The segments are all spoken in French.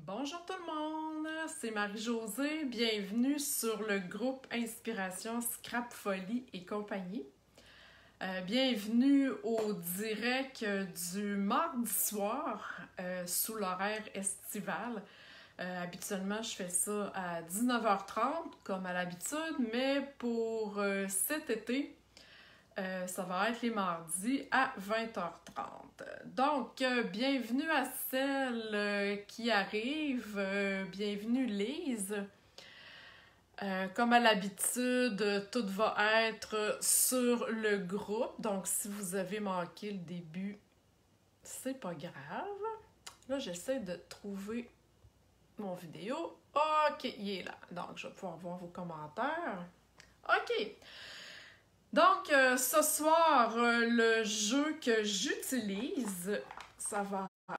Bonjour tout le monde, c'est Marie-Josée. Bienvenue sur le groupe Inspiration Scrap Folie et compagnie. Bienvenue au direct du mardi soir sous l'horaire estival. Habituellement, je fais ça à 19h30 comme à l'habitude, mais pour cet été, ça va être les mardis à 20h30. Donc, bienvenue à celles qui arrivent. Bienvenue Lise. Comme à l'habitude, tout va être sur le groupe. Donc, si vous avez manqué le début, c'est pas grave. Là, j'essaie de trouver mon vidéo. OK, il est là. Donc, je vais pouvoir voir vos commentaires. OK. Donc, ce soir, le jeu que j'utilise, ça va être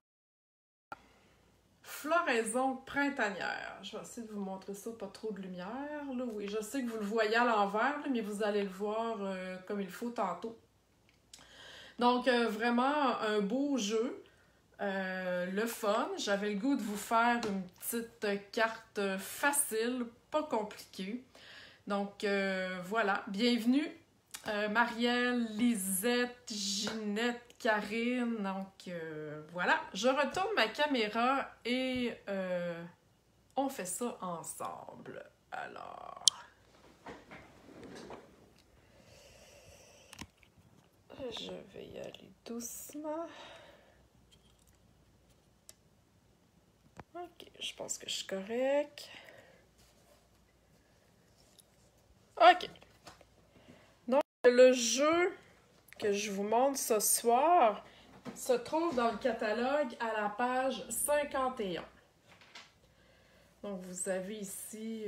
Floraison printanière. Je vais essayer de vous montrer ça, pas trop de lumière. Là. Oui, je sais que vous le voyez à l'envers, mais vous allez le voir comme il faut tantôt. Donc, vraiment un beau jeu. Le fun. J'avais le goût de vous faire une petite carte facile, pas compliquée. Donc, voilà. Bienvenue. Marielle, Lisette, Ginette, Karine, donc voilà. Je retourne ma caméra et on fait ça ensemble. Alors, je vais y aller doucement. Ok, je pense que je suis correcte. Ok. Donc, le jeu que je vous montre ce soir se trouve dans le catalogue à la page 51. Donc, vous avez ici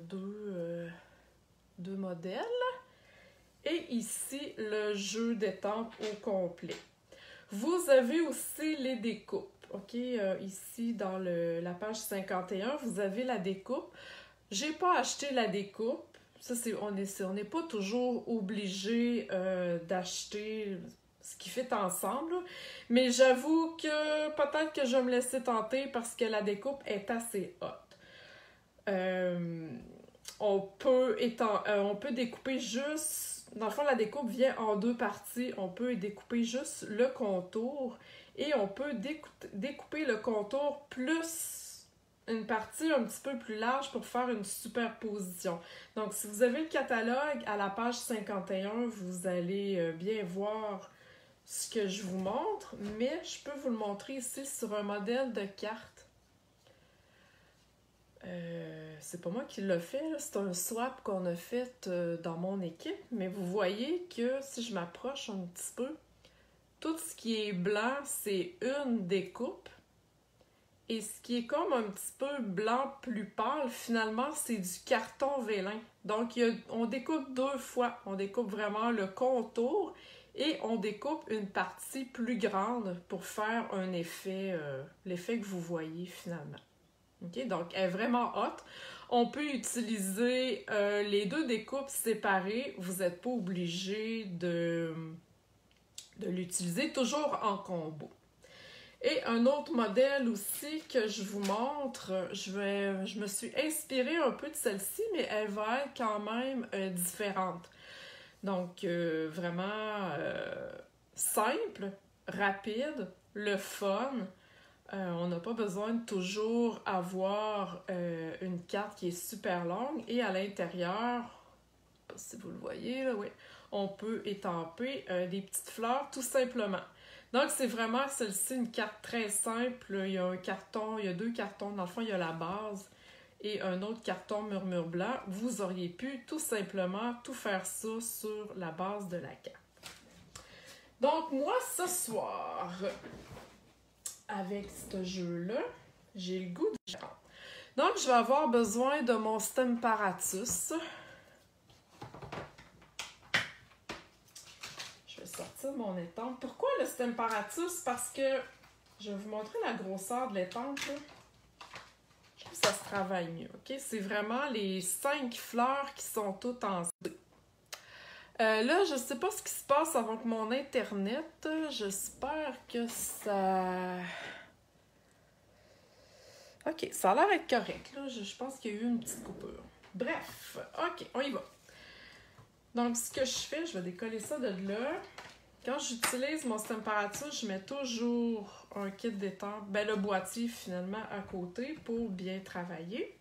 deux modèles. Et ici, le jeu d'étampes au complet. Vous avez aussi les découpes. OK? Ici, dans la page 51, vous avez la découpe. J'ai pas acheté la découpe. Ça, on n'est pas toujours obligé d'acheter ce qui fait ensemble. Mais j'avoue que peut-être que je vais me laisser tenter parce que la découpe est assez haute. On peut découper juste... Dans le fond, la découpe vient en deux parties. On peut découper juste le contour et on peut découper le contour plus une partie un petit peu plus large pour faire une superposition. Donc, si vous avez le catalogue à la page 51, vous allez bien voir ce que je vous montre, mais je peux vous le montrer ici sur un modèle de carte. C'est pas moi qui l'ai fait, c'est un swap qu'on a fait dans mon équipe, mais vous voyez que si je m'approche un petit peu, tout ce qui est blanc, c'est une découpe, et ce qui est comme un petit peu blanc plus pâle, finalement, c'est du carton vélin. Donc, on découpe deux fois, on découpe vraiment le contour, et on découpe une partie plus grande pour faire un effet, l'effet que vous voyez finalement. Okay? Donc, elle est vraiment haute. On peut utiliser les deux découpes séparées. Vous n'êtes pas obligé de l'utiliser, toujours en combo. Et un autre modèle aussi que je vous montre, je me suis inspirée un peu de celle-ci, mais elle va être quand même différente. Donc, vraiment simple, rapide, le fun. On n'a pas besoin de toujours avoir une carte qui est super longue et à l'intérieur, je ne sais pas si vous le voyez, là, oui, on peut étamper des petites fleurs tout simplement. Donc, c'est vraiment celle-ci une carte très simple. Il y a un carton, il y a deux cartons. Dans le fond, il y a la base et un autre carton murmure blanc. Vous auriez pu tout simplement tout faire ça sur la base de la carte. Donc, moi, ce soir... Avec ce jeu-là, j'ai le goût de... Donc, je vais avoir besoin de mon Stemparatus. Je vais sortir mon étampe. Pourquoi le Stemparatus? Parce que je vais vous montrer la grosseur de l'étampe. Je trouve que ça se travaille mieux. Okay? C'est vraiment les 5 fleurs qui sont toutes en... là, je ne sais pas ce qui se passe avec mon Internet. J'espère que ça... OK, ça a l'air d'être correct, là. Je pense qu'il y a eu une petite coupure. Bref, OK, on y va. Donc, ce que je fais, je vais décoller ça de là. Quand j'utilise mon température, je mets toujours un kit d'étampe, ben le boîtier finalement à côté pour bien travailler.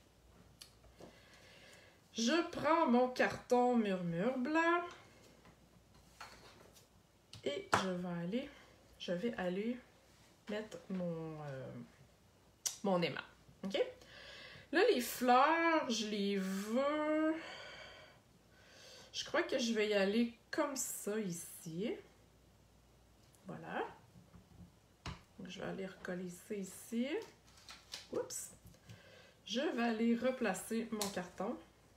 Je prends mon carton murmure blanc et je vais aller mettre mon aimant. OK? Là, les fleurs, je les veux... Je crois que je vais y aller comme ça ici. Voilà. Donc, je vais aller recoller ça ici. Oups. Je vais aller replacer mon carton.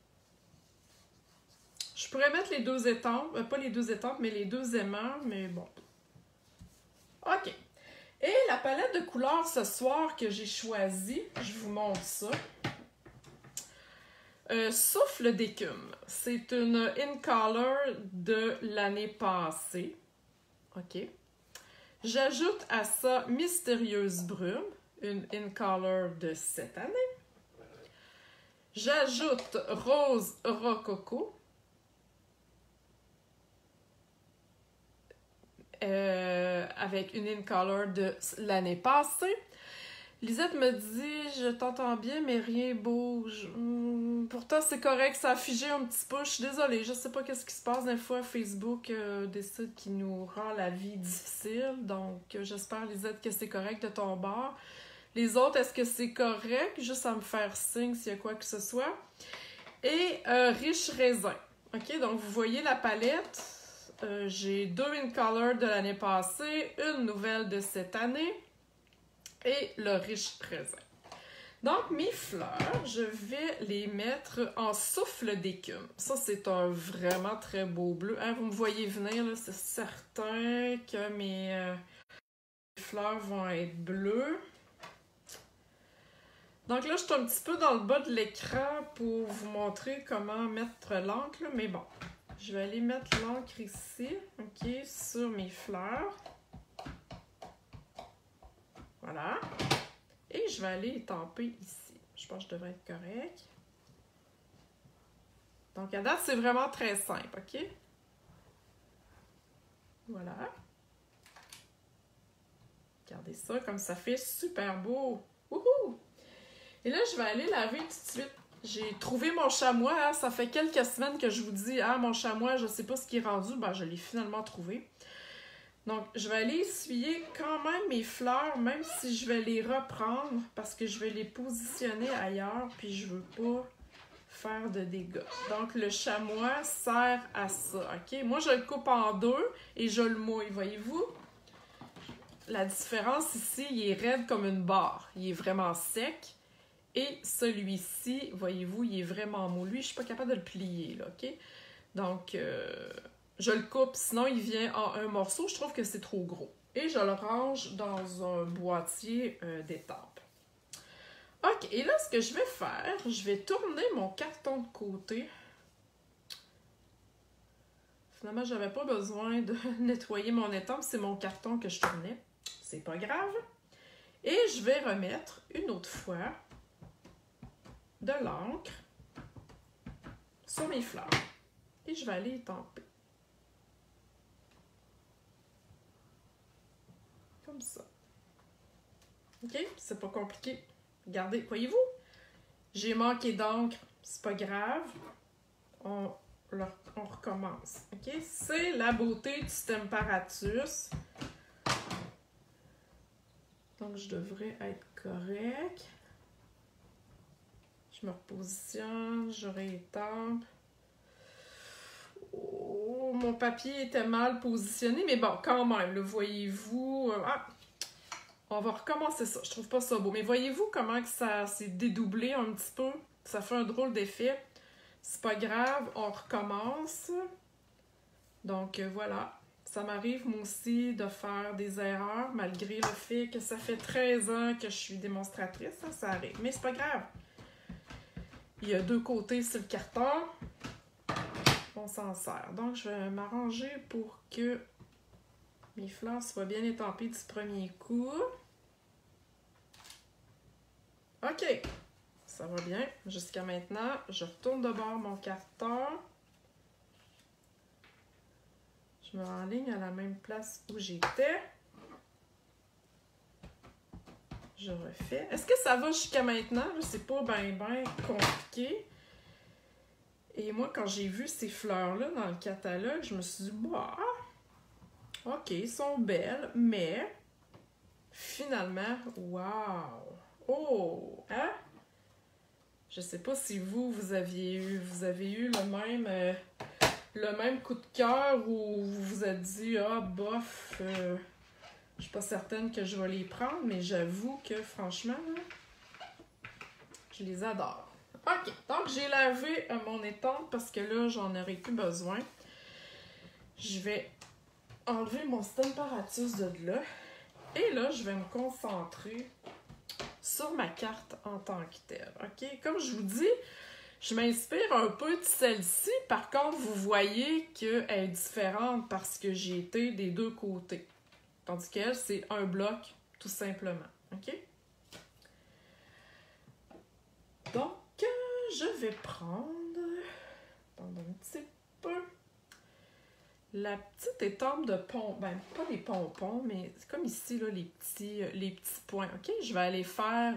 Je pourrais mettre les deux étampes, pas les deux étampes, mais les deux aimants, mais bon. OK. Et la palette de couleurs ce soir que j'ai choisie, je vous montre ça. Souffle d'écume. C'est une In Color de l'année passée. OK. J'ajoute à ça Mystérieuse Brume, une In Color de cette année. J'ajoute Rose Rococo. Avec une In Color de l'année passée. Lisette me dit, je t'entends bien, mais rien bouge. Pourtant, c'est correct, ça a figé un petit peu. Je suis désolée, je sais pas qu'est-ce qui se passe. Des fois, Facebook décide qu'il nous rend la vie difficile. Donc, j'espère, Lisette, que c'est correct de ton bord. Les autres, est-ce que c'est correct? Juste à me faire signe s'il y a quoi que ce soit. Et Riche Raisin. OK, donc vous voyez la palette. J'ai deux In Color de l'année passée, une nouvelle de cette année. Et le Riche Raisin. Donc, mes fleurs, je vais les mettre en souffle d'écume. Ça, c'est un vraiment très beau bleu. Hein, vous me voyez venir, là, c'est certain que mes fleurs vont être bleues. Donc là, je suis un petit peu dans le bas de l'écran pour vous montrer comment mettre l'encre. Mais bon, je vais aller mettre l'encre ici, OK, sur mes fleurs. Voilà. Et je vais aller étamper ici. Je pense que je devrais être correct. Donc, à date, c'est vraiment très simple, OK? Voilà. Regardez ça, comme ça fait super beau. Wouhou! Et là, je vais aller laver tout de suite. J'ai trouvé mon chamois. Hein? Ça fait quelques semaines que je vous dis, ah, mon chamois, je ne sais pas ce qui est rendu. Ben, je l'ai finalement trouvé. Donc, je vais aller essuyer quand même mes fleurs, même si je vais les reprendre, parce que je vais les positionner ailleurs, puis je veux pas faire de dégâts. Donc, le chamois sert à ça, OK? Moi, je le coupe en deux et je le mouille, voyez-vous? La différence ici, il est raide comme une barre. Il est vraiment sec. Et celui-ci, voyez-vous, il est vraiment mou. Lui, je suis pas capable de le plier, là, OK? Donc, je le coupe, sinon il vient en un morceau. Je trouve que c'est trop gros. Et je le range dans un boîtier d'étampes. OK, et là, ce que je vais faire, je vais tourner mon carton de côté. Finalement, j'avais pas besoin de nettoyer mon étampe. C'est mon carton que je tournais. C'est pas grave. Et je vais remettre une autre fois de l'encre sur mes fleurs. Et je vais aller étamper. Comme ça. OK? C'est pas compliqué. Regardez, voyez-vous? J'ai manqué d'encre. C'est pas grave. On recommence. OK? C'est la beauté du Temperatus. Donc, je devrais être correct. Je me repositionne, je réétampe. Oh, mon papier était mal positionné, mais bon, quand même, le voyez-vous. Ah, on va recommencer ça. Je trouve pas ça beau. Mais voyez-vous comment que ça s'est dédoublé un petit peu? Ça fait un drôle d'effet. C'est pas grave, on recommence. Donc, voilà. Ça m'arrive, moi aussi, de faire des erreurs, malgré le fait que ça fait 13 ans que je suis démonstratrice. Ça arrive. Mais c'est pas grave. Il y a deux côtés sur le carton. On s'en sert. Donc, je vais m'arranger pour que mes fleurs soient bien étampées du premier coup. OK, ça va bien. Jusqu'à maintenant, je retourne de bord mon carton. Je me renligne à la même place où j'étais. Je refais. Est-ce que ça va jusqu'à maintenant? C'est pas bien compliqué. Et moi, quand j'ai vu ces fleurs-là dans le catalogue, je me suis dit, bah, OK, elles sont belles, mais finalement, wow! Oh! Hein? Je sais pas si vous avez eu le même coup de cœur où vous vous êtes dit, ah, bof, je suis pas certaine que je vais les prendre, mais j'avoue que franchement, je les adore. OK, donc j'ai lavé mon étampe parce que là, j'en aurai plus besoin. Je vais enlever mon Stamparatus de là. Et là, je vais me concentrer sur ma carte en tant que telle. OK? Comme je vous dis, je m'inspire un peu de celle-ci. Par contre, vous voyez qu'elle est différente parce que j'ai été des deux côtés. Tandis qu'elle, c'est un bloc, tout simplement. OK? Donc, je vais prendre un petit peu la petite étampe de pompon. Ben, pas des pompons, mais c'est comme ici, là, les petits points. OK? Je vais aller faire,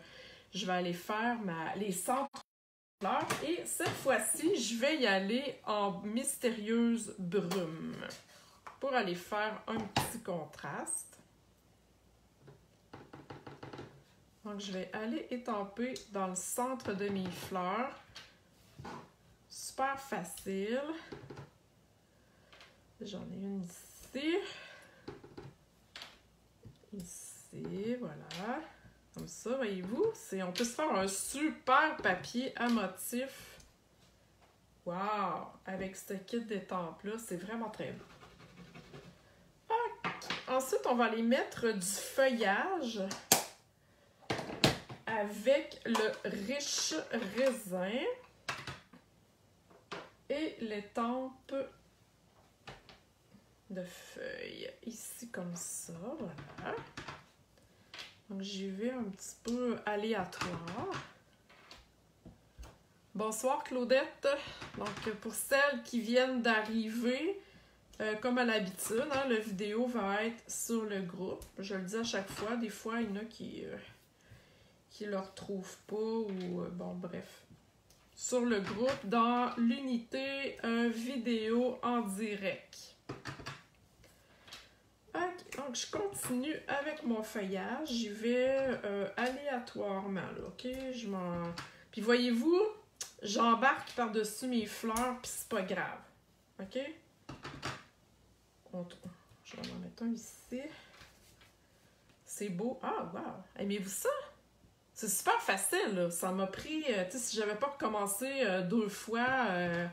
les centres fleurs. Et cette fois-ci, je vais y aller en mystérieuse brume pour aller faire un petit contraste. Donc, je vais aller étamper dans le centre de mes fleurs. Super facile. J'en ai une ici. Ici, voilà. Comme ça, voyez-vous, on peut se faire un super papier à motif. Wow! Avec ce kit d'étampes-là, c'est vraiment très beau. Okay. Ensuite, on va aller mettre du feuillage avec le riche raisin et l'étampe de feuilles. Ici, comme ça, voilà. Donc, j'y vais un petit peu aléatoire. Bonsoir, Claudette. Donc, pour celles qui viennent d'arriver, comme à l'habitude, hein, la vidéo va être sur le groupe. Je le dis à chaque fois. Des fois, il y en a qui le retrouvent pas ou... bon, bref. Sur le groupe, dans l'unité vidéo en direct. OK, donc je continue avec mon feuillage. J'y vais aléatoirement, là, OK? Puis voyez-vous, j'embarque par-dessus mes fleurs, puis c'est pas grave. OK? Je vais en mettre un ici. C'est beau. Ah, wow! Aimez-vous ça? C'est super facile, là. Ça m'a pris... tu sais, si j'avais pas recommencé 2 fois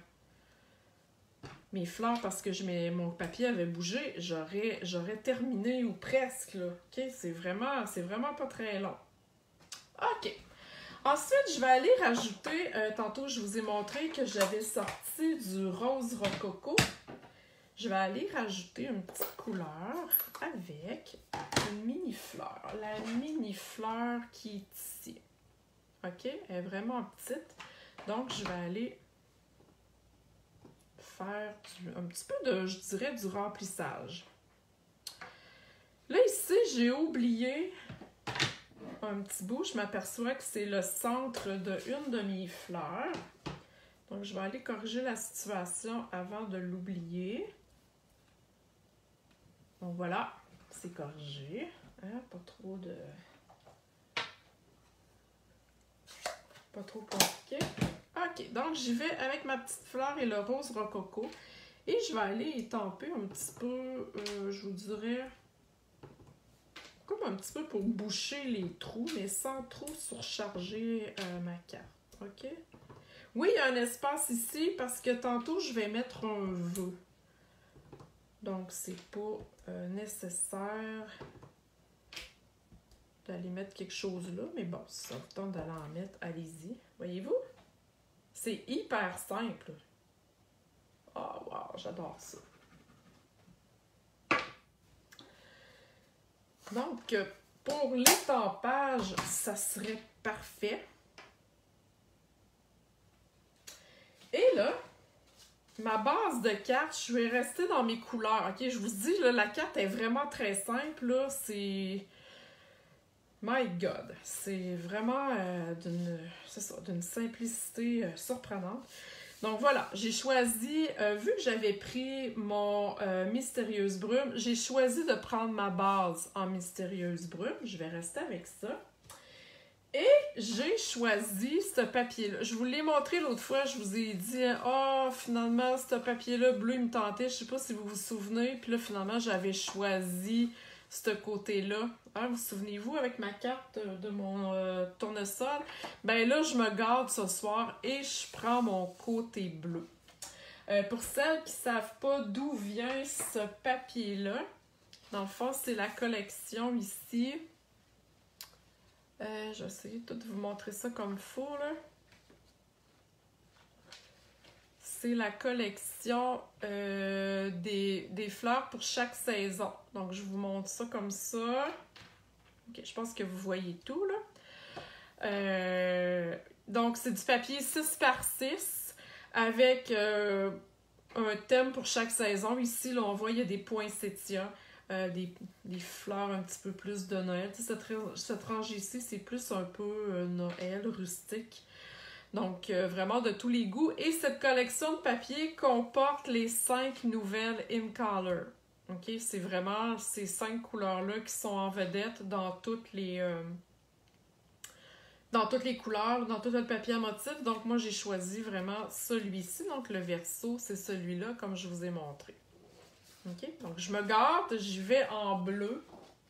mes fleurs parce que mon papier avait bougé, j'aurais terminé ou presque, là. OK? C'est vraiment pas très long. OK. Ensuite, je vais aller rajouter... tantôt, je vous ai montré que j'avais sorti du rose rococo. Je vais aller rajouter une petite couleur avec une mini-fleur. La mini-fleur qui est ici. OK? Elle est vraiment petite. Donc, je vais aller faire un petit peu de, je dirais, du remplissage. Là, ici, j'ai oublié un petit bout. Je m'aperçois que c'est le centre d'une de mes fleurs. Donc, je vais aller corriger la situation avant de l'oublier. Donc voilà, c'est corrigé. Hein? Pas trop compliqué. OK, donc j'y vais avec ma petite fleur et le rose rococo. Et je vais aller étamper un petit peu, je vous dirais, comme un petit peu pour boucher les trous, mais sans trop surcharger ma carte. OK? Oui, il y a un espace ici parce que tantôt, je vais mettre un vœu. Donc, c'est pas nécessaire d'aller mettre quelque chose là. Mais bon, si ça vous tente d'aller en mettre, allez-y. Voyez-vous? C'est hyper simple. Oh, wow, j'adore ça. Donc, pour l'étampage, ça serait parfait. Et là, ma base de carte, je vais rester dans mes couleurs. Ok, je vous dis, là, la carte est vraiment très simple. Là, c'est... My God! C'est vraiment d'une simplicité surprenante. Donc voilà, j'ai choisi, vu que j'avais pris mon Mystérieuse Brume, j'ai choisi de prendre ma base en Mystérieuse Brume. Je vais rester avec ça. Et j'ai choisi ce papier-là. Je vous l'ai montré l'autre fois, je vous ai dit « Ah, finalement, ce papier-là bleu, il me tentait. » Je sais pas si vous vous souvenez. Puis là, finalement, j'avais choisi ce côté-là. Hein, vous souvenez-vous, avec ma carte de mon tournesol? Ben là, je me garde ce soir et je prends mon côté bleu. Pour celles qui ne savent pas d'où vient ce papier-là, dans le fond, c'est la collection ici. Je vais essayer de vous montrer ça comme il faut, là. C'est la collection des fleurs pour chaque saison. Donc, je vous montre ça comme ça. Ok, je pense que vous voyez tout, là. Donc, c'est du papier 6 par 6 avec un thème pour chaque saison. Ici, là, on voit, il y a des poinsettias. Des fleurs un petit peu plus de Noël. Cette rangée ici, c'est plus un peu Noël, rustique. Donc, vraiment de tous les goûts. Et cette collection de papier comporte les 5 nouvelles in color. OK? C'est vraiment ces 5 couleurs-là qui sont en vedette dans toutes les couleurs, dans tout le papier à motif. Donc, moi, j'ai choisi vraiment celui-ci. Donc, le verso, c'est celui-là, comme je vous ai montré. OK? Donc, je me garde, j'y vais en bleu.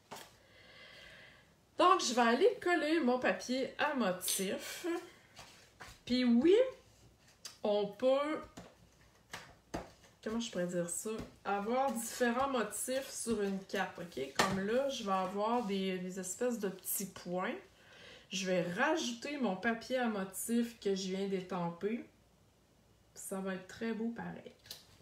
Donc, je vais aller coller mon papier à motif. Puis oui, on peut, comment je pourrais dire ça? Avoir différents motifs sur une carte, OK? Comme là, je vais avoir des espèces de petits points. Je vais rajouter mon papier à motif que je viens d'étamper. Ça va être très beau pareil.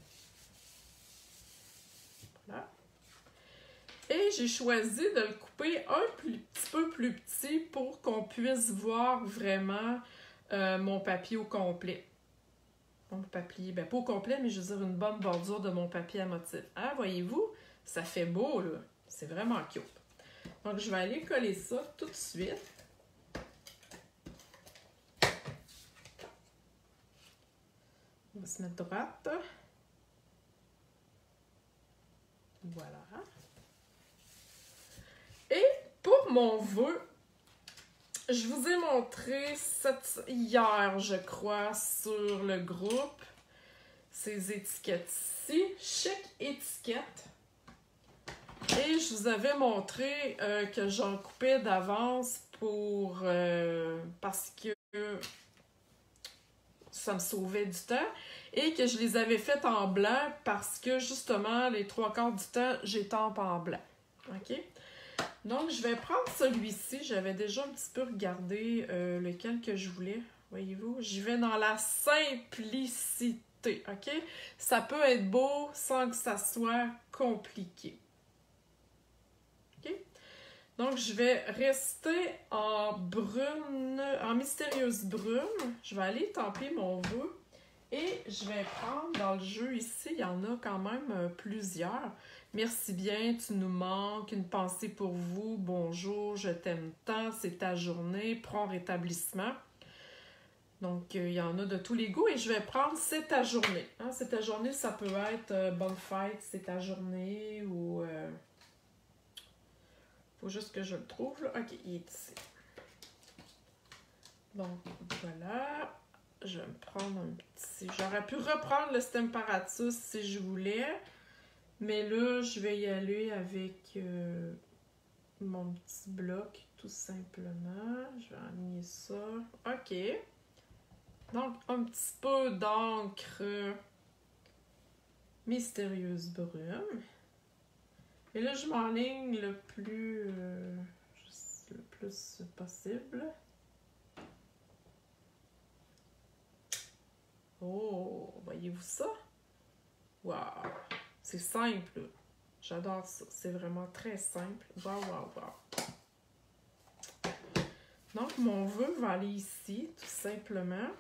Voilà. Et j'ai choisi de le couper un petit peu plus petit pour qu'on puisse voir vraiment mon papier au complet. Mon papier, ben pas au complet, mais je veux dire une bonne bordure de mon papier à motif. Hein, voyez-vous? Ça fait beau, là. C'est vraiment cute. Donc, je vais aller coller ça tout de suite. On va se mettre droite. Voilà. Et pour mon vœu, je vous ai montré hier, je crois, sur le groupe, ces étiquettes-ci, Chic Étiquette. Et je vous avais montré que j'en coupais d'avance parce que ça me sauvait du temps et que je les avais faites en blanc parce que justement, les 3/4 du temps, j'étampe en blanc. OK? Donc, je vais prendre celui-ci. J'avais déjà un petit peu regardé lequel que je voulais. Voyez-vous? J'y vais dans la simplicité. OK? Ça peut être beau sans que ça soit compliqué. OK? Donc, je vais rester en brune, en mystérieuse brume. Je vais aller tamper mon vœu. Et je vais prendre dans le jeu ici, il y en a quand même plusieurs. Merci bien, tu nous manques, une pensée pour vous, bonjour, je t'aime tant, c'est ta journée, prompt rétablissement. Donc, il y en a de tous les goûts et je vais prendre c'est ta journée. Hein, c'est ta journée, ça peut être bonne fête, c'est ta journée ou... faut juste que je le trouve, là. OK, il est ici. Donc, voilà. Je vais me prendre un petit... J'aurais pu reprendre le Stemparatus si je voulais. Mais là, je vais y aller avec mon petit bloc, tout simplement. Je vais aligner ça. OK. Donc, un petit peu d'encre mystérieuse brume. Et là, je m'enligne le plus possible. Oh, voyez-vous ça? Wow! C'est simple. J'adore ça. C'est vraiment très simple. Wow, wow, wow. Donc, mon vœu va aller ici, tout simplement.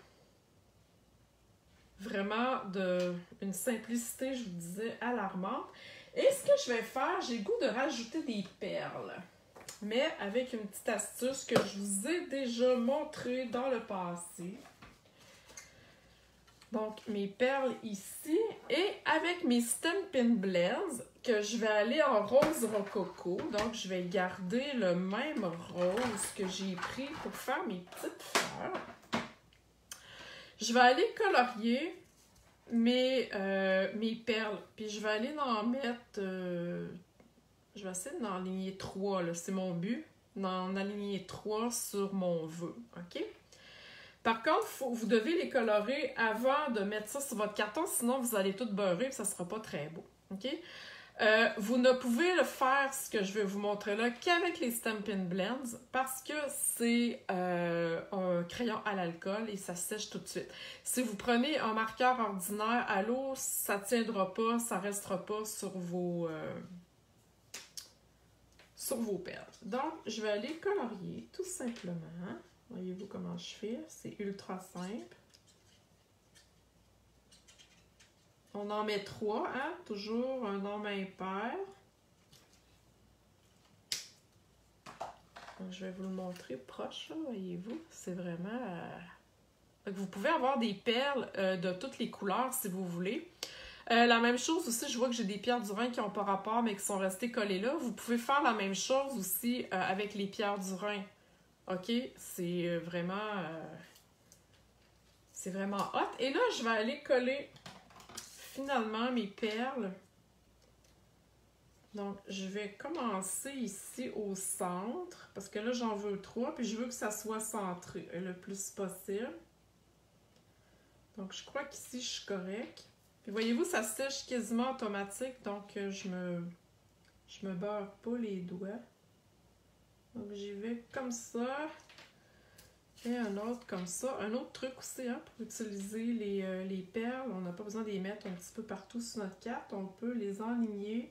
Vraiment une simplicité, je vous disais, alarmante. Et ce que je vais faire, j'ai le goût de rajouter des perles. Mais avec une petite astuce que je vous ai déjà montrée dans le passé. Donc, mes perles ici. Et avec mes Stampin' Blends, que je vais aller en rose rococo. Donc, je vais garder le même rose que j'ai pris pour faire mes petites fleurs. Je vais aller colorier mes perles. Puis je vais aller en mettre... je vais essayer d'en aligner 3, là, c'est mon but. D'en aligner 3 sur mon vœu, OK? Par contre, vous devez les colorer avant de mettre ça sur votre carton, sinon vous allez tout beurrer et ça ne sera pas très beau, OK? Vous ne pouvez le faire, ce que je vais vous montrer là, qu'avec les Stampin' Blends parce que c'est un crayon à l'alcool et ça sèche tout de suite. Si vous prenez un marqueur ordinaire à l'eau, ça ne tiendra pas, ça ne restera pas sur vos perles. Donc, je vais aller colorier tout simplement. Voyez-vous comment je fais? C'est ultra simple. On en met 3, hein? Toujours un nombre impair. Donc, je vais vous le montrer proche, voyez-vous. C'est vraiment... Donc, vous pouvez avoir des perles de toutes les couleurs si vous voulez. La même chose aussi, je vois que j'ai des pierres du Rhin qui n'ont pas rapport mais qui sont restées collées là. Vous pouvez faire la même chose aussi avec les pierres du Rhin. OK? C'est vraiment hot. Et là, je vais aller coller finalement mes perles. Donc, je vais commencer ici au centre, parce que là, j'en veux 3, puis je veux que ça soit centré le plus possible. Donc, je crois qu'ici, je suis correcte. Puis, voyez-vous, ça sèche quasiment automatique, donc je me beurre pas les doigts. Donc, j'y vais comme ça. Et un autre comme ça. Un autre truc aussi, hein, pour utiliser les perles, on n'a pas besoin de les mettre un petit peu partout sur notre carte. On peut les enligner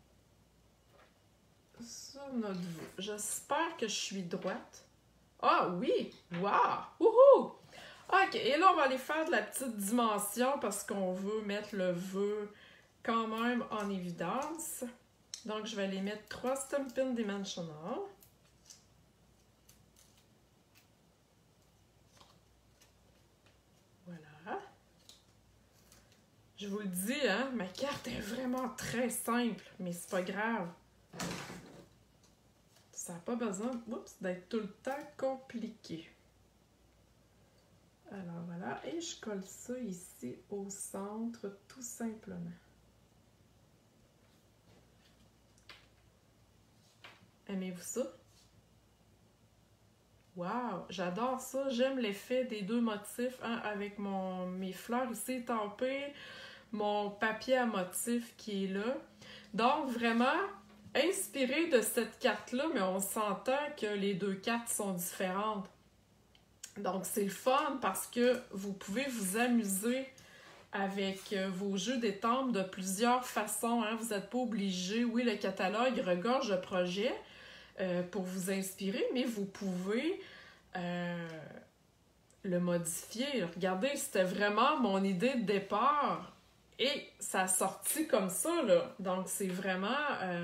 sur notre vœu. J'espère que je suis droite. Ah oui! Wow! Wouhou! OK, et là, on va aller faire de la petite dimension parce qu'on veut mettre le vœu quand même en évidence. Donc, je vais aller mettre 3 Stampin' Dimensional. Voilà. Je vous le dis, hein, ma carte est vraiment très simple, mais c'est pas grave. Ça n'a pas besoin d'être tout le temps compliqué. Alors voilà, et je colle ça ici au centre tout simplement. Aimez-vous ça? Wow, j'adore ça. J'aime l'effet des deux motifs, hein, avec mes fleurs ici estampées, mon papier à motif qui est là. Donc vraiment, inspiré de cette carte-là, mais on s'entend que les deux cartes sont différentes. Donc, c'est le fun parce que vous pouvez vous amuser avec vos jeux d'étampes de plusieurs façons, hein. Vous n'êtes pas obligé. Oui, le catalogue regorge de projets pour vous inspirer, mais vous pouvez le modifier. Regardez, c'était vraiment mon idée de départ et ça a sorti comme ça, là. Donc, c'est vraiment...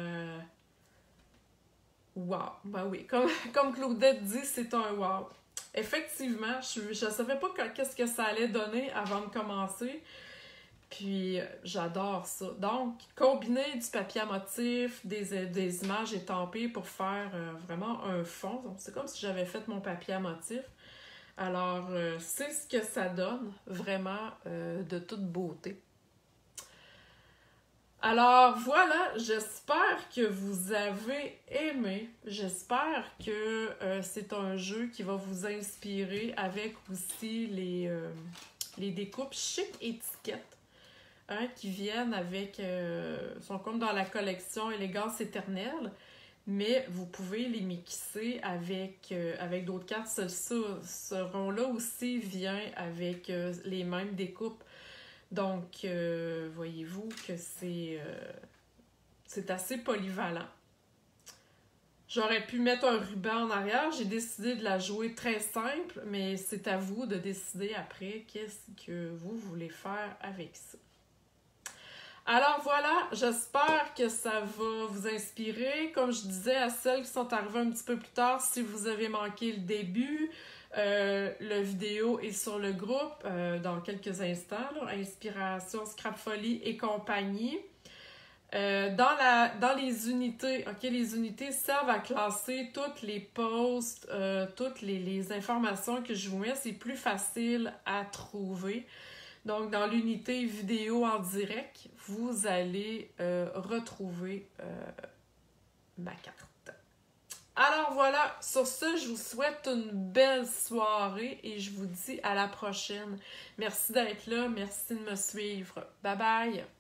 wow! Ben oui, comme Claudette dit, c'est un wow! Effectivement, je ne savais pas qu'est-ce que ça allait donner avant de commencer. Puis, j'adore ça. Donc, combiner du papier à motif, des images étampées pour faire vraiment un fond. Donc, c'est comme si j'avais fait mon papier à motif. Alors, c'est ce que ça donne, vraiment de toute beauté. Alors voilà, j'espère que vous avez aimé. J'espère que c'est un jeu qui va vous inspirer avec aussi les découpes chic étiquettes, hein, qui viennent avec, sont comme dans la collection Élégance éternelle, mais vous pouvez les mixer avec d'autres cartes. Ce rond-là aussi vient avec les mêmes découpes. Donc, voyez-vous que c'est assez polyvalent. J'aurais pu mettre un ruban en arrière. J'ai décidé de la jouer très simple, mais c'est à vous de décider après qu'est-ce que vous voulez faire avec ça. Alors voilà, j'espère que ça va vous inspirer. Comme je disais à celles qui sont arrivées un petit peu plus tard, si vous avez manqué le début, la vidéo est sur le groupe dans quelques instants. Là, Inspiration, Scrap Folie et compagnie. Dans les unités, ok, les unités servent à classer toutes les posts, toutes les informations que je vous mets. C'est plus facile à trouver. Donc, dans l'unité vidéo en direct, vous allez retrouver ma carte. Alors voilà, sur ce, je vous souhaite une belle soirée et je vous dis à la prochaine. Merci d'être là, merci de me suivre. Bye bye!